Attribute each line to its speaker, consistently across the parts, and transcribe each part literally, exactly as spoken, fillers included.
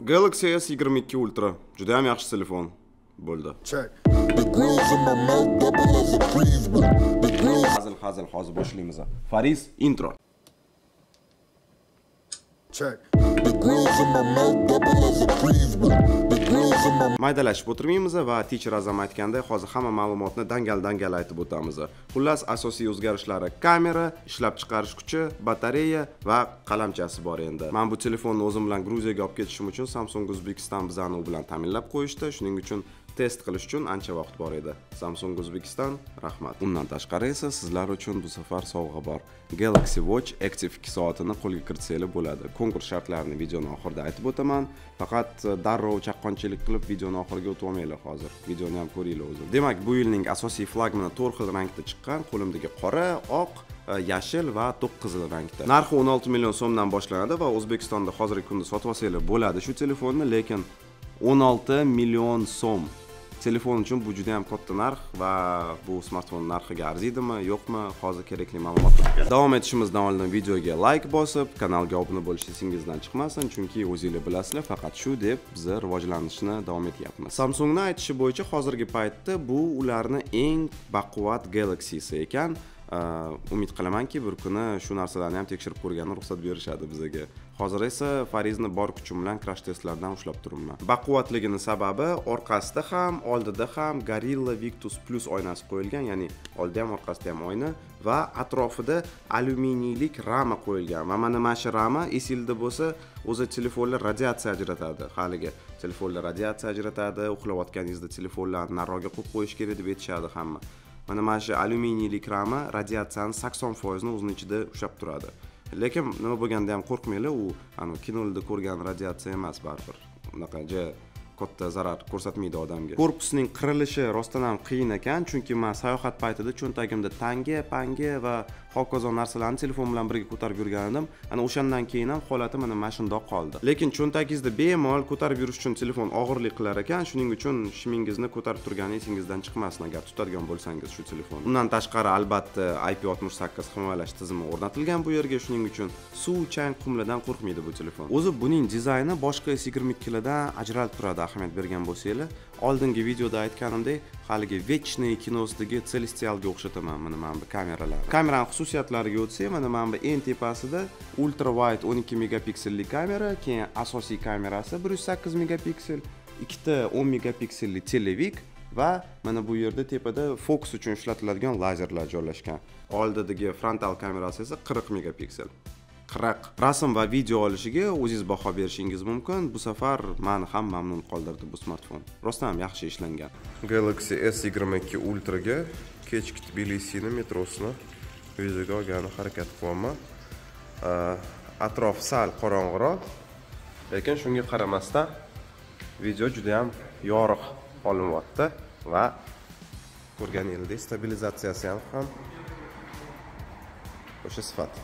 Speaker 1: Galaxy S yigirma ikki Ultra juda ham yaxshi telefon bo'ldi. Hazil hazil hozir boshlaymiz. Fariz intro. Maydalashib o'tirmaymiz va teacher azam aytganda hozir hamma ma'lumotni dangal-dangal aytib o'tamiz. Xullas, asosiy o'zgarishlari kamera, ishlab chiqarish kuchi, batareya va qalamchasi bor endi. Men bu telefonni o'zim bilan Gruziyaga olib ketishim uchun Samsung Uzbekistan bizani u bilan ta'minlab qo'yishdi. Shuning uchun test qilish uchun ancha vaqt bor edi. Samsung Uzbekistan, rahmat. Undan tashqari esa sizlar uchun bu safar sovg'a bor. Galaxy Watch Active ikki soatini qo'lga kiritsangiz bo'ladi. Konkurs shartlarini videoning oxirida aytib o'taman. Faqat darrov chaqqonchilik qilib videoni oxiriga o'tib olmanglar hozir. Videoni ham ko'ringlar o'zi. Demak, bu yilning asosiy flagmani to'rt xil rangda chiqqan. Qo'limdagi qora, oq, yashil va to'q qizil rangda. Narxi o'n olti million so'mdan boshlanadi va O'zbekistonda hozirgi kunda sotib olsanglar bo'ladi shu telefonni, lekin o'n olti million so'm. Telefon uchun bu juda ham katta narx va bu smartfon narxiga arziydimi, yo'qmi, hozir kerakli ma'lumotlar. Davom etishimizdan oldin videoga like bosib, kanalga obuna bo'lish esingizdan chiqmasin, chunki o'zingizlar bilasizlar, faqat shu deb biz rivojlanishni davom etyapmiz. Samsungning aytishi bo'yicha hozirgi paytda bu ularni eng baquvvat Galaxy'si ekan. Umid qilamanki, bir kuni shu narsalarni ham tekshirib ko'rgani ruxsat berishadi bizga. Hozir esa Farizni bor kuchim bilan crash testlardan ushlab turibman. Baquvvatligining sababi orqasida ham, oldida ham Gorilla Victus Plus oynasi qo'yilgan, ya'ni oldida ham orqasida ham oyna va atrofida alyuminiylik rama qo'yilgan. Va mana mana shu rama esingizda bo'lsa, o'zi telefonlar radiatsiya ajratadi. Haligi telefonlar radiatsiya ajratadi, uxlayotganingizda telefonlarni nariroqga qo'yib qo'yish kerak deb aytishadi hamma. Mana mana shu alyuminiylik rama radiatsiyani sakson foiz ni o'zining ichida ushlab turadi. Lekin nima bo'lganda ham qo'rqmanglar, u ana kinolarda ko'rgan radiatsiya emas baribir. Unaqa katta zarar ko'rsatmaydi odamga. Korpusning qirilishi rostdan ham qiyin ekan, chunki men sayohat paytida cho'ntagimda tanga, panga va hokazo narsalarni telefon bilan birga ko'tarib yurgan edim. Ana o'shandan keyin ham holati mana mana shundoq qoldi. Lekin cho'ntagingizda bemalol ko'tarib yurish uchun telefon og'irlik qilar ekan, shuning uchun shimingizni ko'tarib turgani esingizdan chiqmasin agar tutadigan bo'lsangiz shu telefonni. Undan tashqari albatta I P oltmish sakkiz himoyalash tizimi o'rnatilgan bu yerga, shuning uchun suv, chang, qumlardan qo'rqmaydi bu telefon. O'zi buning dizayni boshqa S yigirma ikki lardan ajralib turadi. Ahamiyat bergan bo'lsanglar, oldingi videoda aytganimdek, haligi Вечный kinosidagi Celestialga o'xshataman mana mana bu kameralar. Kameraning xususiyatlariga o'tsak, mana mana bu eng tepasida ultra wide o'n ikki megapiksellik kamera, keyin asosiy kamerasi bir yuz sakkiz megapiksel, ikkita o'n megapiksellik televik va mana bu yerda tepada fokus uchun ishlatiladigan lazerlar joylashgan. Oldidagi frontal kamerasi esa qirq megapiksel. qirq rasm va video olishiga o'zingiz baho berishingiz mumkin. Bu safar meni ham mamnun qoldirdi bu smartfon. Rostdan ham yaxshi ishlangan. Galaxy S yigirma ikki Ultra ga kechki Tbilisini metrosini yuzaga olgani harakat qilaman. Atrof sal qorong'iroq, lekin shunga qaramasdan video juda ham yorug' olinyapti va ko'rganingizdek stabilizatsiyasi ham ham o'sha sifat.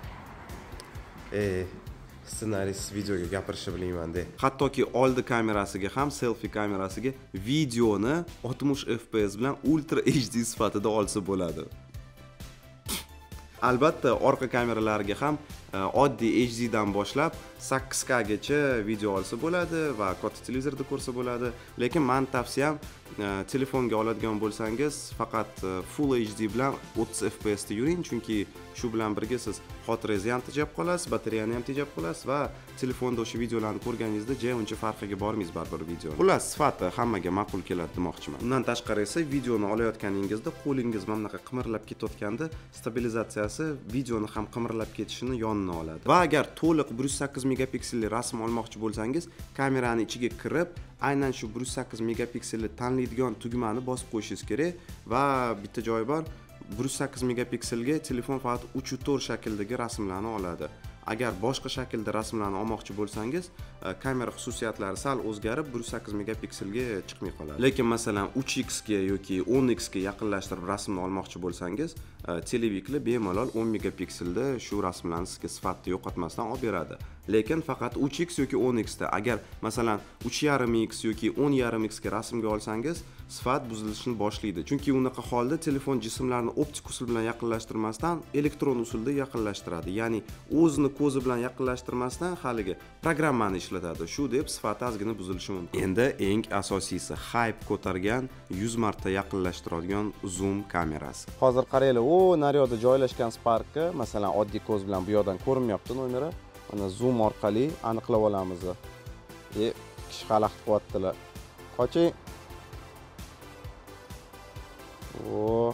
Speaker 1: E, ssenariysiz videoga gapirishni bilmayman-da. Hattoki oldi kamerasiga ham, selfie kamerasiga videoni oltmish F P S bilan Ultra H D sifatida olsa bo'ladi. Albatta, orqa kameralariga ham oddiy H D dan boshlab sakkiz K gacha video olsa bo'ladi va katta televizorda ko'rsa bo'ladi. Lekin men tavsiyam, telefonga oladigan bo'lsangiz, faqat Full H D bilan o'ttiz F P S da yuring, chunki shu bilan birga siz xotirangizni ham tejab qolasiz, batareyani ham tejab qolasiz va telefonda o'sha videolarni ko'rganingizda jay uncha farqiga bormaysiz baribir video. Xullas, sifati hammaga ma'qul keladi demoqchiman. Undan tashqari esa videoni olayotganingizda qo'lingiz mana bunaqa qimirlab ketayotganda stabilizatsiyasi videoni ham qimirlab ketishini yonini oladi. Va agar to'liq bir yuz sakkiz megapikselli rasm olmoqchi bo'lsangiz, kamerani ichiga kirib, aynan shu bir yuz sakkiz megapikselli tanlaydigan tugmani bosib qo'yishingiz kerak va bitta joyi bor. bir yuz sakkiz megapikselga telefon faqat uch to'rt shakldagi rasmlarni oladi. Agar boshqa shaklda rasmlarni olmoqchi bo'lsangiz, kamera xususiyatlari sal o'zgarib bir yuz sakkiz megapikselga chiqmay qoladi. Lekin masalan uch X ga yoki o'n X ga yaqinlashtirib rasmni olmoqchi bo'lsangiz, televiklar bemalol o'n megapikselda shu rasmlarni sizga sifatda yo'qotmasdan olib beradi. lekin faqat uch x yoki o'n x da. Agar masalan uch yarim x yoki o'n yarim x ga rasmga olsangiz, sifat buzilishni boshlaydi. Chunki unaqa holda telefon jismlarni optik usul bilan yaqinlashtirmasdan elektron usulda yaqinlashtiradi. Ya'ni o'zini ko'zi bilan yaqinlashtirmasdan haligi programmani ishlatadi. Shu deb sifati ozgina buzilishi mumkin. Endi eng asosiysi hype ko'targan yuz marta yaqinlashtiradigan zoom kamerasi. Hozir qaranglar, o naryoqda joylashgan Spark'ga, masalan, oddiy ko'z bilan bu yoqdan ko'rinmayapti nomeri. Mana zoom orqali aniqlab olamiz. E, kishi xalaqit qilyaptilar. Qoching. O.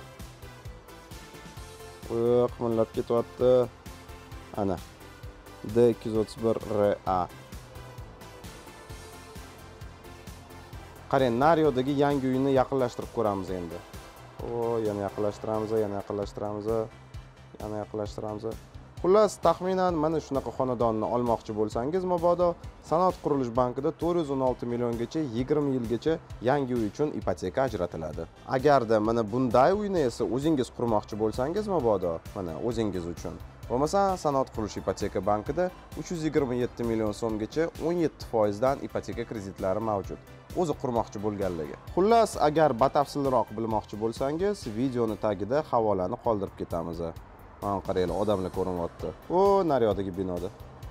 Speaker 1: O, qimillab ketyapti. Ana. D ikki yuz o'ttiz bir R A. Qarang, naryodagi yangi uyni yaqinlashtirib ko'ramiz endi. O, yana yaqinlashtiramiz, yana yaqinlashtiramiz, yana yaqinlashtiramiz. Xullas, taxminan mana shunaqa xonadonni olmoqchi bo'lsangiz, mabodo Sanoat qurilish bankida to'rt yuz o'n olti milliongacha yigirma yilgacha yangi uy uchun ipoteka ajratiladi. Agarda mana bunday uyni esa o'zingiz qurmoqchi bo'lsangiz, mabodo mana o'zingiz uchun, bo'lmasa Sanoat qurilish ipoteka bankida uch yuz yigirma yetti million so'mgacha o'n yetti foizdan ipoteka kreditlari mavjud. O'zi qurmoqchi bo'lganligi. Xullas, agar batafsilroq bilmoqchi bo'lsangiz, videoni tagida havolani qoldirib ketamiz. Mana qaranglar, odamlar ko'rinyapti. O, naryoqdagi binoda.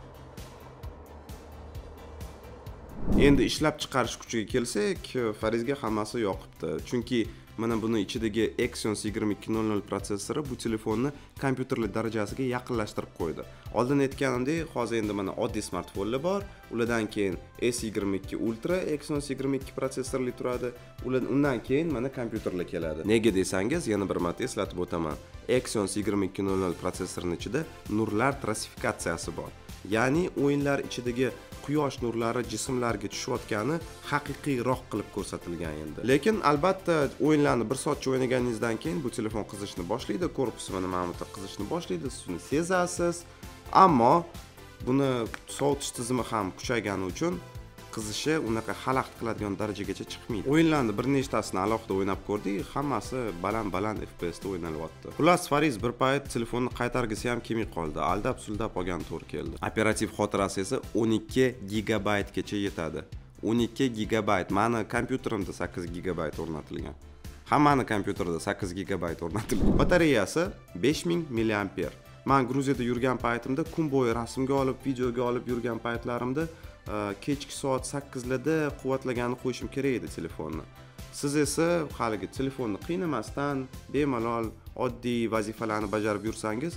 Speaker 1: Endi ishlab chiqarish kuchiga kelsak, Farizga hammasi yoqibdi. Chunki mana buni ichidagi Exynos yigirma ikki nol nol protsessori bu telefonni kompyuterlik darajasiga yaqinlashtirib qo'ydi. Oldin aytganimdek, hozir endi mana oddiy smartfonlar bor. Ulardan keyin S yigirma ikki Ultra Exynos yigirma ikki protsessorli turadi. Undan keyin mana kompyuterlar keladi. Nega desangiz, yana bir marta eslatib o'taman. Exynos yigirma ikki nol nol protsessorining ichida nurlar klassifikatsiyasi bor. Ya'ni o'yinlar ichidagi quyosh nurlari jismlarga tushayotgani haqiqiyroq qilib ko'rsatilgan endi. Lekin albatta o'yinlarni bir soatcha o'ynaganingizdan keyin bu telefon qizishni boshlaydi, korpusi mana mana bu qizishni boshlaydi, siz uni sezasiz. Ammo buni sovutish tizimi ham kuchaygani uchun qizishi unaqa xalaqit qiladigan darajagacha chiqmaydi. O'yinlarni bir nechtasini alohida o'ynab ko'rdik, hammasi baland-baland F P S da o'ynalyapti. Xullas, Fariz bir payt telefonni qaytargisi ham kelmay qoldi. Aldab-suldab olgan to'g'ri keldi. Operativ xotirasi esa o'n ikki gigabaytgacha yetadi. o'n ikki gigabayt. Mani kompyuterimda sakkiz gigabayt o'rnatilgan. Hammani kompyuterida sakkiz gigabayt o'rnatilgan. Batareyasi besh ming milliamper. Men Gruziyada yurgan paytimda kun bo'yi rasmga olib, videoga olib yurgan paytlarimda kechki soat sakkizlarda quvvatlaganini qo'yishim kerak edi telefonni. Siz esa haligi telefonni qiynamasdan bemalol oddiy vazifalarni bajarib yursangiz,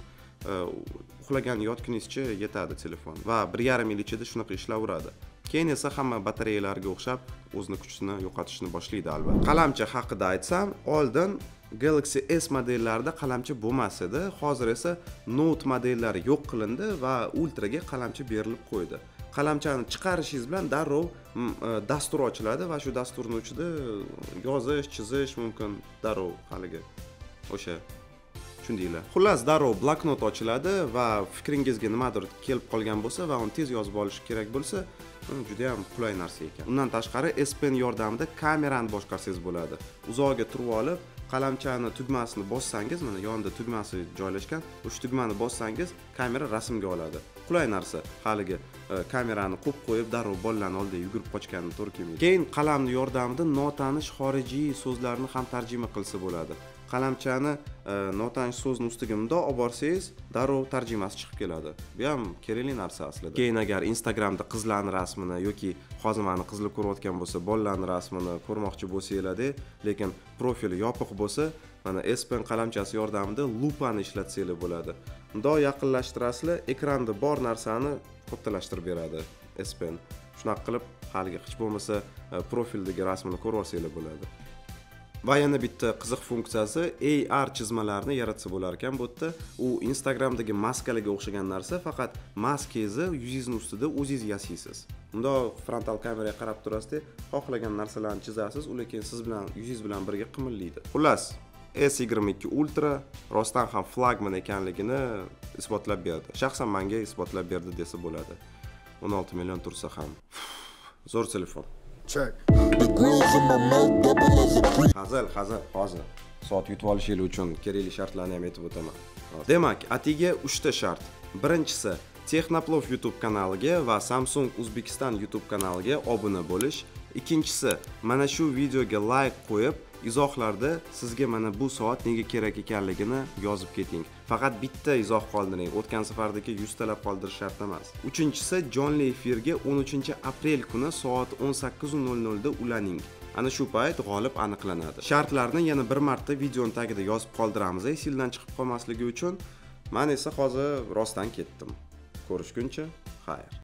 Speaker 1: uxlagan yotgunizcha yetadi telefon va bir yarim yil ichida shunaqa ishlayveradi. Keyin esa hamma batareyalarga o'xshab o'zini kuchini yo'qotishni boshlaydi albatta. Qalamcha haqida aytsam, oldin Galaxy S modellarida qalamcha bo'lmas edi. Hozir esa Note modellari yo'q qilindi va Ultraga qalamcha berilib qo'ydi. Qalamchani chiqarishingiz bilan darrov dastur ochiladi va shu dasturning ichida yozish, chizish mumkin. Darrov haligi o'sha shundaylar. Xullas, darrov bloknot ochiladi va fikringizga nimadir kelib qolgan bo'lsa va uni tez yozib olish kerak bo'lsa, juda ham qulay narsa ekan. Undan tashqari S Pen yordamida kamerani boshqarsangiz bo'ladi. Uzoqga turib olib, qalamchani tugmasini bossangiz, mana yonida tugmasi joylashgan, o'sha tugmani bossangiz, kamera rasmga oladi. Qulay narsa. Haligi kamerani qo'yib qo'yib darrov bolalarning oldida yugurib qochganini to'g'ri kelmaydi. Keyin qalamni yordamida notanish xorijiy so'zlarni ham tarjima qilsa bo'ladi. Qalamchani notanish so'zning ustiga mundoq olib borsangiz, darrov tarjimasi chiqib keladi. Bu ham kerakli narsa aslida. Keyin agar Instagramda qizlarning rasmini yoki hozir meni qizlar ko'rayotgan bo'lsa, bolalarning rasmini ko'rmoqchi bo'lsanglar-da, lekin profili yopiq bo'lsa, mana S Pen qalamchasi yordamida lupani ishlatsanglar bo'ladi. Mundoq yaqinlashtirasizlar, ekranda bor narsani kattalashtirib beradi S Pen. Shunaqa qilib, haliga hech bo'lmasa profildagi rasmini ko'rib olsanglar bo'ladi. Va yana bitta qiziq funksiyasi A R chizmalarni yaratsa bo'lar ekan. Bu yerda u Instagramdagi maskalarga o'xshagan narsa, faqat maskangizni yuzingizning ustida o'zingiz yasaysiz. Bunda frontal kameraga qarab turasiz, xohlagan narsalarni chizasiz, ular keyin siz bilan yuzingiz bilan birga qimillaydi. Xullas, S yigirma ikki Ultra rostdan ham flagman ekanligini isbotlab berdi. Shaxsan menga isbotlab berdi desa bo'ladi. o'n olti million tursa ham. Zo'r telefon. Check. Hazil, hazil, hozir. Soat yutib olishingiz uchun kerakli shartlarni ham aytib o'taman. Demak, atiga uchta shart. Birinchisi, Texnoplov YouTube kanaliga va Samsung Uzbekistan YouTube kanaliga obuna bo'lish. Ikkinchisi, mana shu videoga like qo'yib, izohlarda sizga mana bu soat nega kerak ekanligini yozib keting. Faqat bitta izoh qoldiring. O'tgan safardagi yuz talab qoldirish shart emas. Uchinchisi, jonli efirga o'n uchinchi aprel kuni soat o'n sakkiz nol nol da ulaning. Ana shu payt g'olib aniqlanadi. Shartlarni yana bir marta videoning tagida yozib qoldiramiz, esildan chiqib qolmasligi uchun. Men esa hozir rostdan ketdim. Ko'rishguncha, xayr.